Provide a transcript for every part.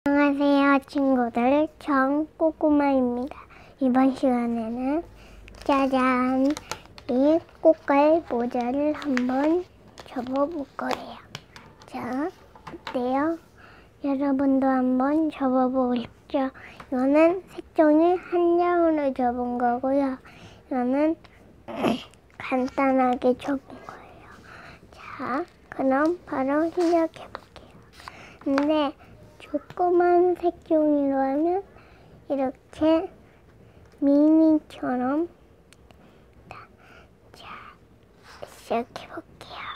안녕하세요 친구들, 전 꼬꼬마입니다. 이번 시간에는 짜잔! 이 꽃갈 모자를 한번 접어볼 거예요. 자, 어때요? 여러분도 한번 접어보고 싶죠? 이거는 색종이 한 장으로 접은 거고요. 이거는 간단하게 접은 거예요. 자, 그럼 바로 시작해볼게요. 근데 조그만 색종이로 하면 이렇게 미니처럼. 자, 시작해볼게요.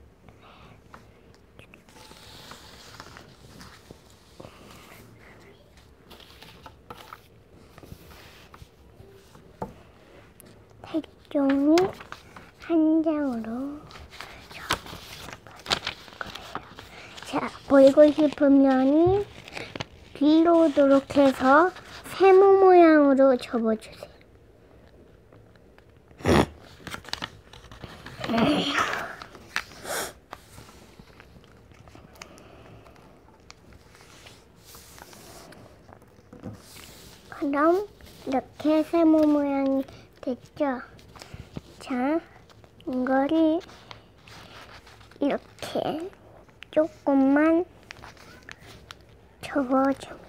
색종이 한 장으로 접을 거예요. 자, 보이고 싶으면 뒤로 오도록 해서 세모 모양으로 접어주세요. 그럼 이렇게 세모 모양이 됐죠? 자, 이거를 이렇게 조금만 접어줍니다.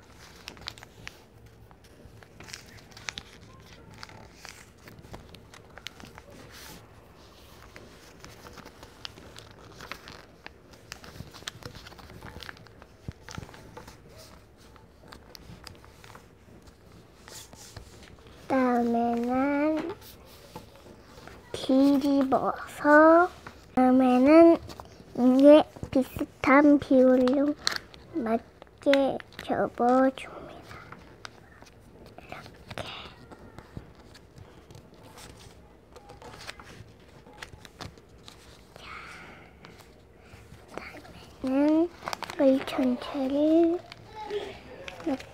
다음에는 뒤집어서, 다음에는 이게 비슷한 비율로 맞게 접어줍니다. 이렇게. 다음에는 이걸 전체를 이렇게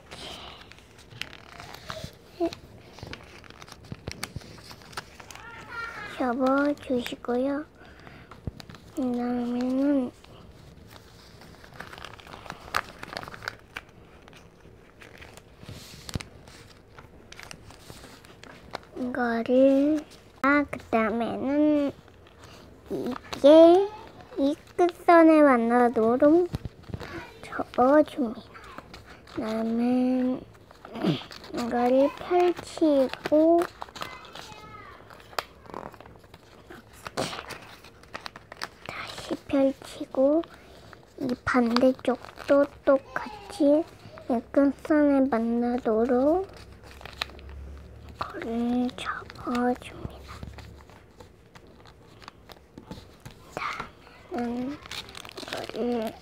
접어주시고요. 그 다음에는 이거를, 그 다음에는 이게 이 끝선에 만나도록 접어줍니다. 그 다음에 이거를 펼치고 다시 펼치고, 이 반대쪽도 똑같이 이 끝선에 만나도록 이거를 접어줍니다. 다음에는 이거를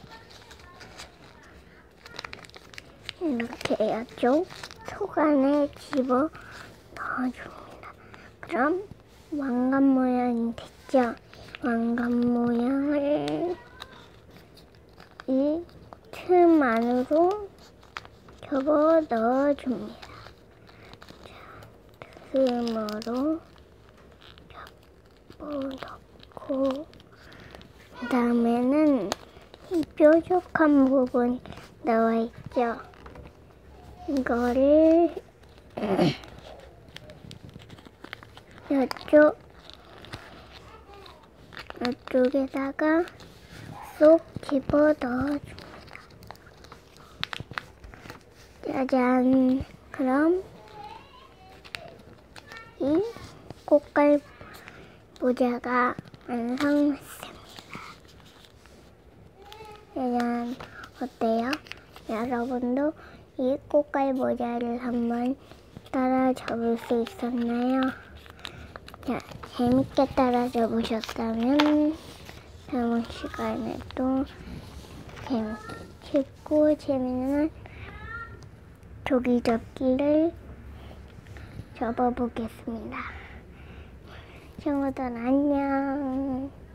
이렇게 이쪽 속 안에 집어 넣어줍니다. 그럼 왕관 모양이 됐죠? 왕관 모양을 이 틈 안으로 접어 넣어줍니다. 자, 틈으로 접어 넣고, 그 다음에는 이 뾰족한 부분이 나와 있죠? 이거를 이쪽에다가 쏙 집어 넣어줍니다. 짜잔! 그럼 이 꽃갈 모자가 완성했습니다. 짜잔! 어때요? 여러분도 이 꽃갈 모자를 한번 따라 접을 수 있었나요? 자, 재밌게 따라 접으셨다면 다음 시간에 또 쉽고 재밌는 조기 접기를 접어보겠습니다. 친구들 안녕.